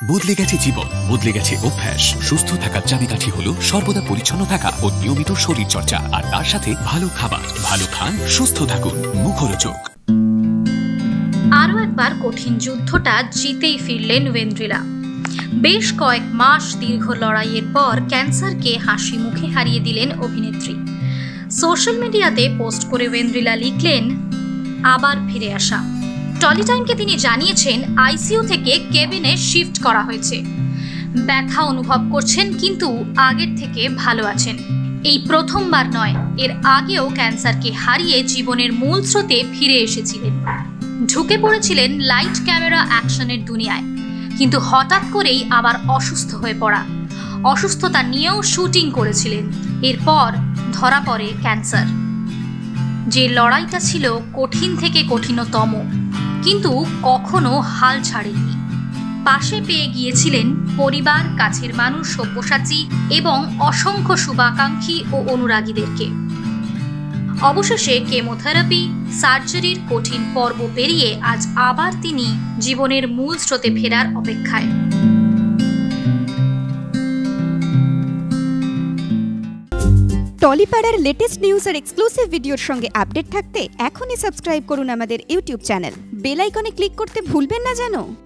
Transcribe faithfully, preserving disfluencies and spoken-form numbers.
বদলে গেছে জীবন, বদলে গেছে অভ্যাস। সুস্থ থাকার চাবিকাঠি হলো সর্বদা পরিচ্ছন্ন থাকা ও নিয়মিত শরীর চর্চা, আর তার সাথে ভালো খাবার। ভালো খান, সুস্থ থাকুন। মুখরোচক। আরও একবার কঠিন যুদ্ধটা জিতেই ফিরলেন ওয়েন্দ্রিলা। বেশ কয়েক মাস দীর্ঘ লড়াইয়ের পর ক্যান্সারকে হাসি মুখে হারিয়ে দিলেন অভিনেত্রী। সোশ্যাল মিডিয়াতে পোস্ট করে ওয়েন্দ্রিলা লিখলেন, আবার ফিরে আসা। টলি টাইমকে তিনি জানিয়েছেন, আইসিইউ থেকে কেবিনে শিফট করা হয়েছে। ব্যথা অনুভব করছেন, কিন্তু আগের থেকে ভালো আছেন। এই প্রথমবার নয়, এর আগেও ক্যান্সারকে হারিয়ে জীবনের মূল স্রোতে ফিরে এসেছিলেন। ঢুকে পড়েছিলেন লাইট ক্যামেরা অ্যাকশনের দুনিয়ায়, কিন্তু হঠাৎ করেই আবার অসুস্থ হয়ে পড়া। অসুস্থতা নিয়েও শুটিং করেছিলেন। এরপর ধরা পড়ে ক্যান্সার। যে লড়াইটা ছিল কঠিন থেকে কঠিনতম, কিন্তু কখনো হাল ছাড়েননি। পাশে পেয়ে গিয়েছিলেন পরিবার, কাছের মানুষ, সব্যসাচী এবং অসংখ্য শুভাকাঙ্ক্ষী ও অনুরাগীদেরকে। অবশেষে কেমোথেরাপি, সার্জারির কঠিন পর্ব পেরিয়ে আজ আবার তিনি জীবনের মূল স্রোতে ফেরার অপেক্ষায়। টলিপাড়ার লেটেস্ট নিউজ আর এক্সক্লুসিভ ভিডিওর সঙ্গে আপডেট থাকতে এখনই সাবস্ক্রাইব করুন আমাদের ইউটিউব চ্যানেল। বেল আইকনে ক্লিক করতে ভুলবেন না যেন।